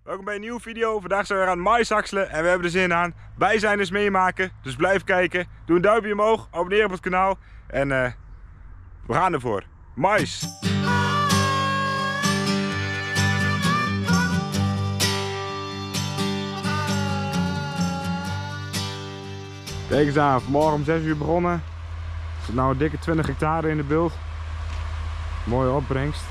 Welkom bij een nieuwe video. Vandaag zijn we weer aan het mais hakselen en we hebben er zin aan. Wij zijn dus meemaken, dus blijf kijken. Doe een duimpje omhoog, abonneer op het kanaal en we gaan ervoor. Mais! Kijk eens aan, vanmorgen om 6 uur begonnen. Er zit nou een dikke 20 hectare in de bult. Mooie opbrengst.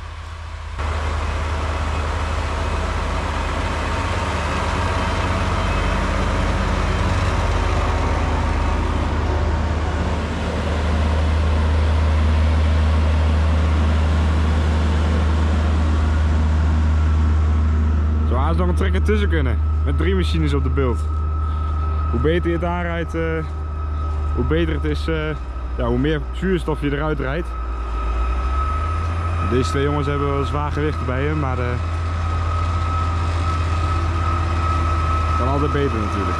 Zo haast nog een trekker tussen kunnen. Met 3 machines op de bult. Hoe beter je het aanrijdt, hoe beter het is, ja, hoe meer zuurstof je eruit rijdt. Deze twee jongens hebben wel zwaar gewicht bij hem, maar kan altijd beter natuurlijk.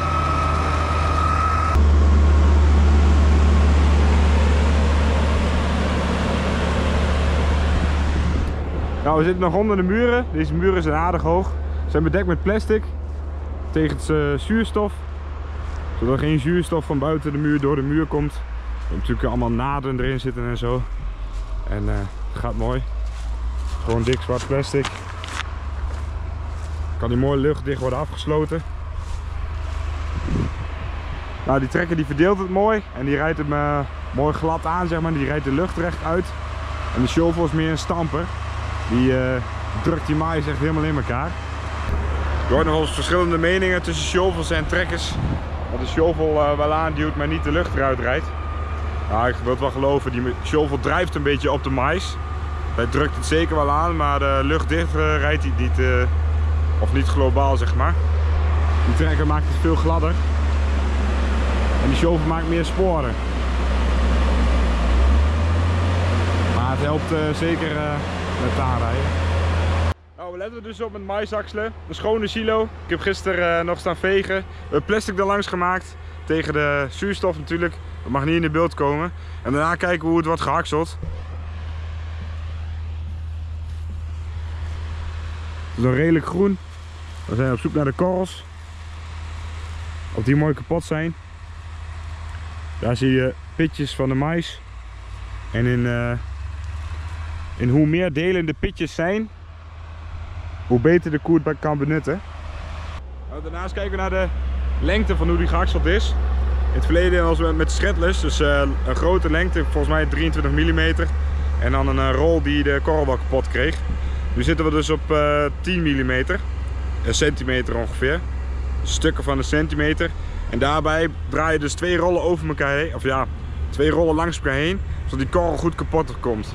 Nou, we zitten nog onder de muren. Deze muren zijn aardig hoog. Ze zijn bedekt met plastic tegen het zuurstof, zodat er geen zuurstof van buiten de muur door de muur komt. Er hebben natuurlijk allemaal naden erin zitten en zo. En het gaat mooi. Gewoon dik zwart plastic. Kan die mooi luchtdicht worden afgesloten. Nou, die trekker die verdeelt het mooi en die rijdt hem mooi glad aan, zeg maar. Die rijdt de lucht recht uit. En de shovel is meer een stamper. Die drukt die mais echt helemaal in elkaar. Er worden nog wel eens verschillende meningen tussen shovels en trekkers. Dat de shovel wel aanduwt, maar niet de lucht eruit rijdt. Nou, ik wil het wel geloven, die shovel drijft een beetje op de mais. Hij drukt het zeker wel aan, maar de lucht dicht rijdt hij niet, of niet globaal, zeg maar. Die trekker maakt het veel gladder. En die shovel maakt meer sporen. Maar het helpt zeker met het aanrijden. Nou, we letten dus op met mais hakselen. Een schone silo. Ik heb gisteren nog staan vegen. We hebben plastic er langs gemaakt. Tegen de zuurstof natuurlijk. Dat mag niet in de beeld komen. En daarna kijken hoe het wordt gehakseld. Het is nog redelijk groen. We zijn op zoek naar de korrels. Of die mooi kapot zijn. Daar zie je pitjes van de mais. En in hoe meer delen de pitjes zijn, hoe beter de koe het kan benutten. Nou, daarnaast kijken we naar de lengte van hoe die gehakseld is. In het verleden was het met shredless, dus een grote lengte, volgens mij 23 mm. En dan een rol die de korrel wel kapot kreeg. Nu zitten we dus op 10 mm, een centimeter ongeveer. Stukken van een centimeter. En daarbij draai je dus 2 rollen over elkaar heen, of ja, 2 rollen langs elkaar heen, zodat die korrel goed kapot komt.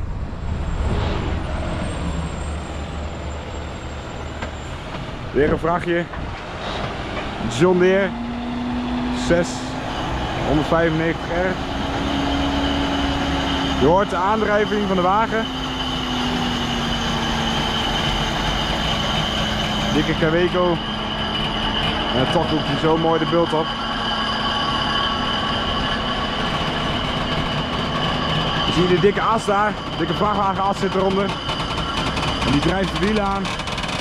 Weer een vrachtje. John Deere 695R. Je hoort de aandrijving van de wagen. Dikke Kaweco. En toch doet hij zo mooi de bult op. Je ziet de dikke as daar. De dikke vrachtwagenas zit eronder. En die drijft de wielen aan.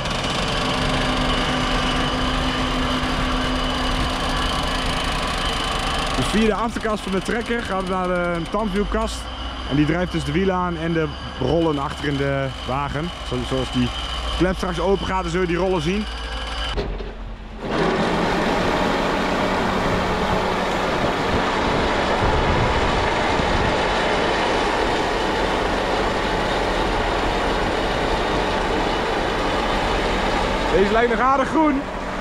Dus via de achterkast van de trekker gaat het naar de tandwielkast. En die drijft dus de wielen aan en de rollen achter in de wagen. Zoals die klep straks open gaat, dan zul je die rollen zien. Deze lijkt nog aardig groen.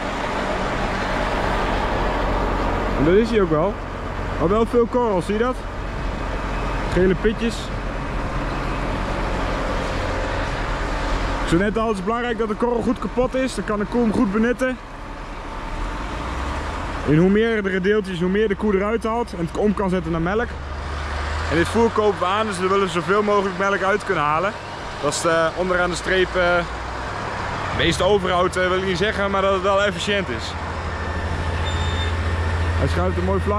En dat is hij ook wel. Maar wel veel korrels, zie je dat? Gele pitjes. Zo net al, het is belangrijk dat de korrel goed kapot is. Dan kan de koe hem goed benutten. En hoe meer de deeltjes, hoe meer de koe eruit haalt. En het om kan zetten naar melk. En dit voer kopen we aan, dus we willen zoveel mogelijk melk uit kunnen halen. Dat is onderaan de streep meest overhoud wil ik niet zeggen, maar dat het wel efficiënt is. Hij schuift een mooi vlak.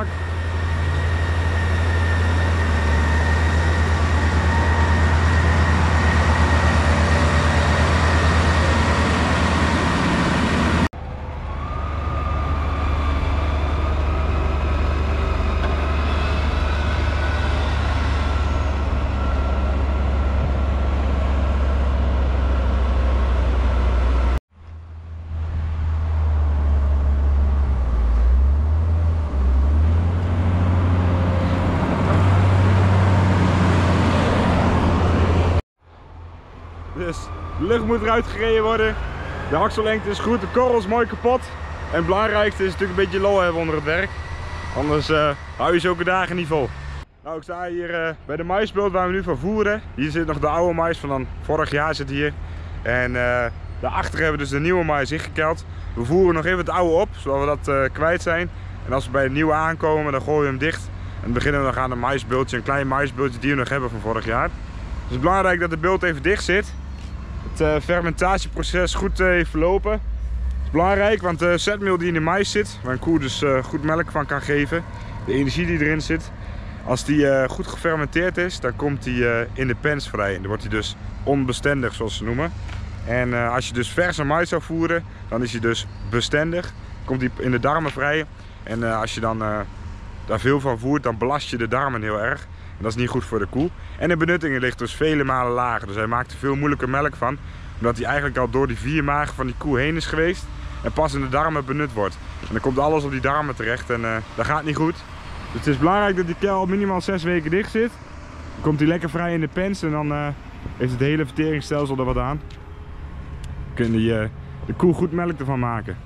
lucht moet eruit gereden worden. De axellengte is goed, de korrel is mooi kapot. En het belangrijkste is natuurlijk een beetje lol hebben onder het werk. Anders hou je zulke dagen niet vol. Nou, ik sta hier bij de maisbult waar we nu van voeren. Hier zit nog de oude mais van dan vorig jaar zit hier. En daarachter hebben we dus de nieuwe mais ingekeld. We voeren nog even het oude op, zodat we dat kwijt zijn. En als we bij het nieuwe aankomen, dan gooien we hem dicht. En dan beginnen we nog aan een maisbultje, een klein maisbultje die we nog hebben van vorig jaar. Dus het is belangrijk dat de bult even dicht zit. Het fermentatieproces goed heeft verlopen. Dat is belangrijk, want de zetmeel die in de mais zit, waar een koe dus goed melk van kan geven, de energie die erin zit, als die goed gefermenteerd is, dan komt die in de pens vrij. Dan wordt hij dus onbestendig, zoals ze noemen. En als je dus verse mais zou voeren, dan is hij dus bestendig. Komt hij in de darmen vrij. En als je dan daar veel van voert, dan belast je de darmen heel erg. En dat is niet goed voor de koe. En de benutting ligt dus vele malen lager. Dus hij maakt er veel moeilijker melk van. Omdat hij eigenlijk al door die 4 magen van die koe heen is geweest. En pas in de darmen benut wordt. En dan komt alles op die darmen terecht en dat gaat niet goed. Dus het is belangrijk dat die kel minimaal 6 weken dicht zit. Dan komt hij lekker vrij in de pens en dan heeft het hele verteringsstelsel er wat aan. Dan kun je de koe goed melk ervan maken.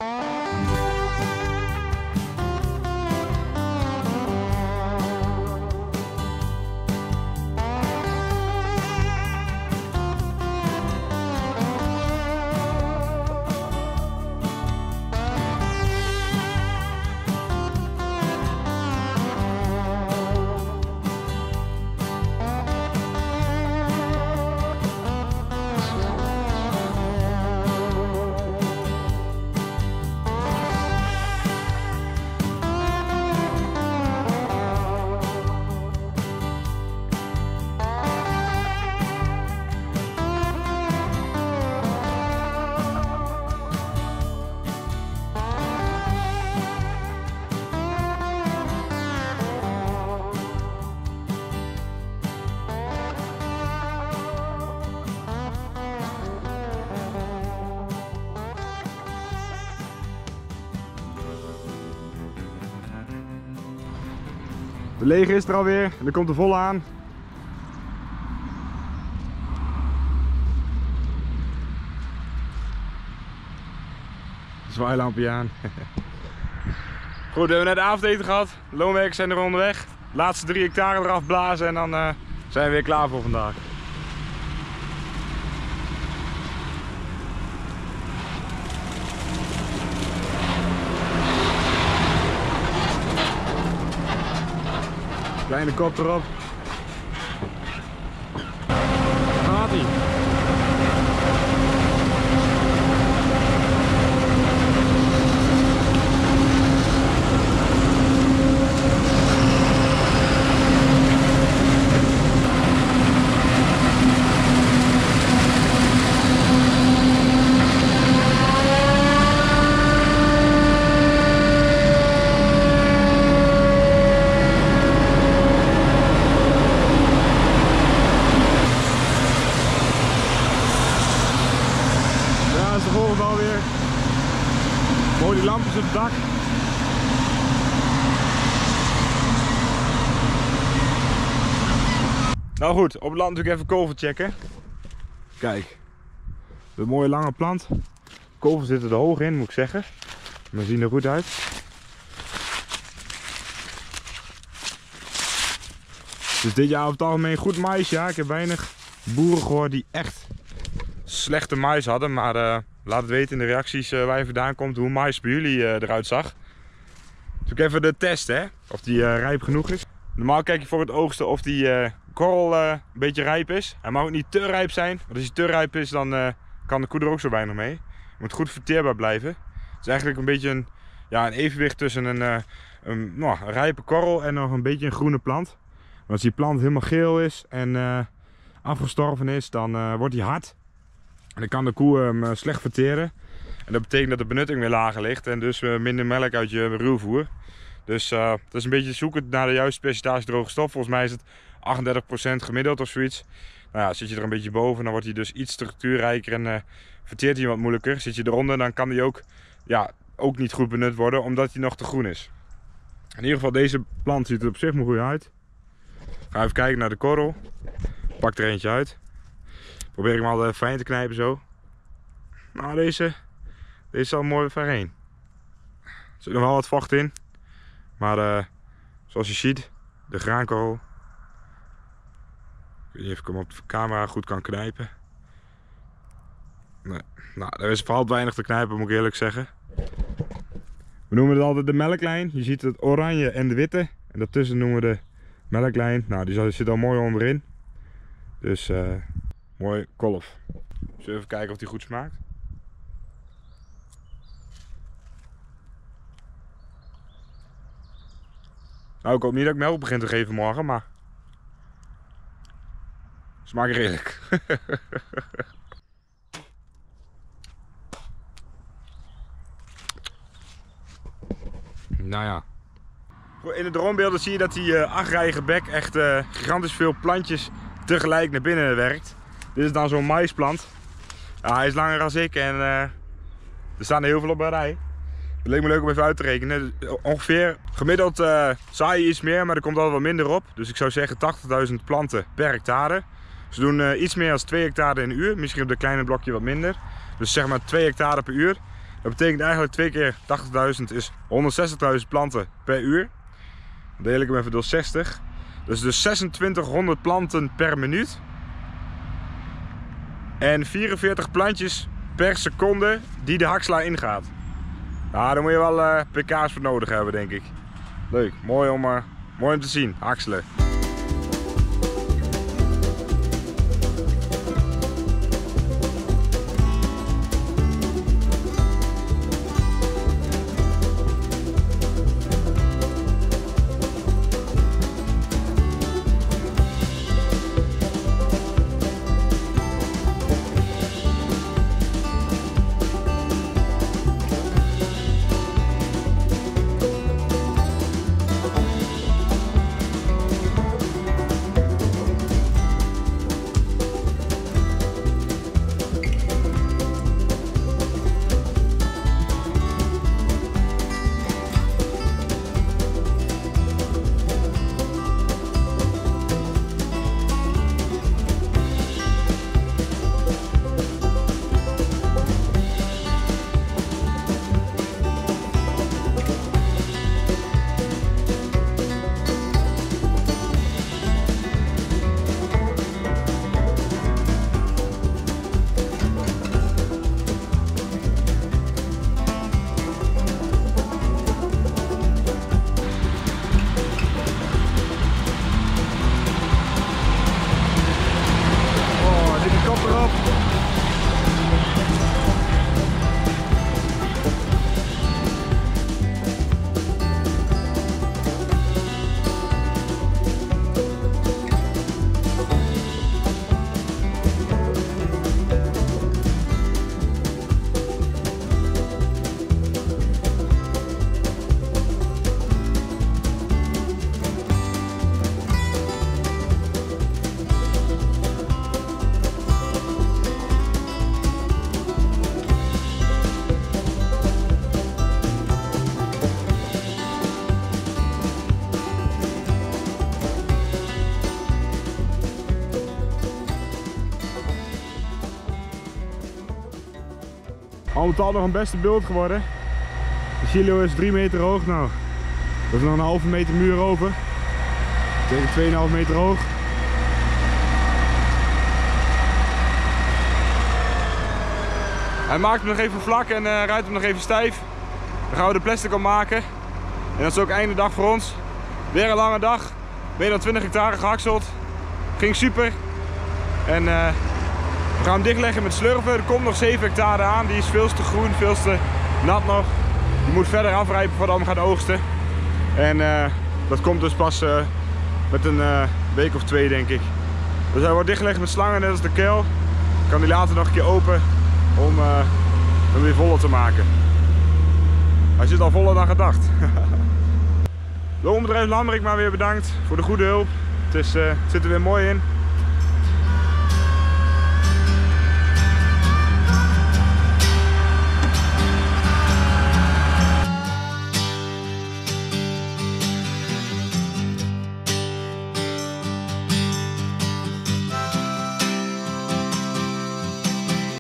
De lege is er alweer en er komt de volle aan. Zwaailampje aan. Goed, we hebben net avondeten gehad. De loonwerkers zijn er onderweg. De laatste 3 hectare eraf blazen en dan zijn we weer klaar voor vandaag. Kleine kop erop. Gaat ie. Mooi die lampjes op het dak. Nou goed, op het land natuurlijk even kolven checken. Kijk, een mooie lange plant. Kolven zitten er hoog in, moet ik zeggen. Maar ze zien er goed uit. Dus dit jaar over het algemeen goed mais. Ja, ik heb weinig boeren gehoord die echt slechte mais hadden. Maar laat het weten in de reacties waar je vandaan komt, hoe mais bij jullie eruit zag. Dus ook even de test, hè, of die rijp genoeg is. Normaal kijk je voor het oogsten of die korrel een beetje rijp is. Hij mag ook niet te rijp zijn, want als hij te rijp is dan kan de koe er ook zo weinig mee. Het moet goed verteerbaar blijven. Het is eigenlijk een beetje een evenwicht tussen een rijpe korrel en nog een beetje een groene plant. Want als die plant helemaal geel is en afgestorven is, dan wordt hij hard. En dan kan de koe hem slecht verteren. En dat betekent dat de benutting weer lager ligt en dus minder melk uit je ruwvoer. Dus dat is een beetje zoeken naar de juiste percentage droge stof. Volgens mij is het 38% gemiddeld of zoiets. Nou ja, zit je er een beetje boven, dan wordt hij dus iets structuurrijker en verteert hij wat moeilijker. Zit je eronder, dan kan hij ook niet goed benut worden, omdat hij nog te groen is. In ieder geval, deze plant ziet er op zich maar goed uit. Ga even kijken naar de korrel. Pak er eentje uit. Probeer ik hem altijd fijn te knijpen zo. Nou, deze is al mooi ver heen. Er zit nog wel wat vocht in. Maar zoals je ziet, de graankorrel. Ik weet niet of ik hem op de camera goed kan knijpen. Nee. Nou, er is vooral weinig te knijpen, moet ik eerlijk zeggen. We noemen het altijd de melklijn. Je ziet het oranje en de witte. En daartussen noemen we de melklijn. Nou, die zit al mooi onderin. Dus mooi kolf. Zullen we even kijken of die goed smaakt? Nou, ik hoop niet dat ik melk begin te geven morgen, maar smaakt redelijk. Nou ja. In de droombeelden zie je dat die 8-rijige bek echt gigantisch veel plantjes tegelijk naar binnen werkt. Dit is dan zo'n maisplant. Ja, hij is langer dan ik en er staan er heel veel op een rij. Het leek me leuk om even uit te rekenen. Ongeveer gemiddeld zaai je iets meer, maar er komt altijd wat minder op. Dus ik zou zeggen 80.000 planten per hectare. Ze doen iets meer dan 2 hectare in een uur. Misschien op dat kleine blokje wat minder. Dus zeg maar 2 hectare per uur. Dat betekent eigenlijk 2 keer 80.000 is 160.000 planten per uur. Dan deel ik hem even door 60. Dus 2600 planten per minuut. En 44 plantjes per seconde die de haksla ingaat. Nou, daar moet je wel pk's voor nodig hebben, denk ik. Leuk, mooi om te zien, hakselen. Al met al nog een beste beeld geworden. De silo is 3 meter hoog. Nou, dat is nog een halve meter muur over. Tegen 2,5 meter hoog. Hij maakt hem nog even vlak en ruimt hem nog even stijf. Dan gaan we de plastic op maken. En dat is ook einde dag voor ons. Weer een lange dag. Meer dan 20 hectare gehakseld. Ging super. En we gaan hem dichtleggen met slurven. Er komt nog 7 hectare aan. Die is veel te groen, veel te nat nog. Die moet verder afrijpen voordat we gaan oogsten. En dat komt dus pas met een week of 2, denk ik. Dus hij wordt dichtgelegd met slangen, net als de keel. Ik kan die later nog een keer open om hem weer voller te maken. Hij zit al voller dan gedacht. Loonbedrijf Lamrik maar weer bedankt voor de goede hulp. Het zit er weer mooi in.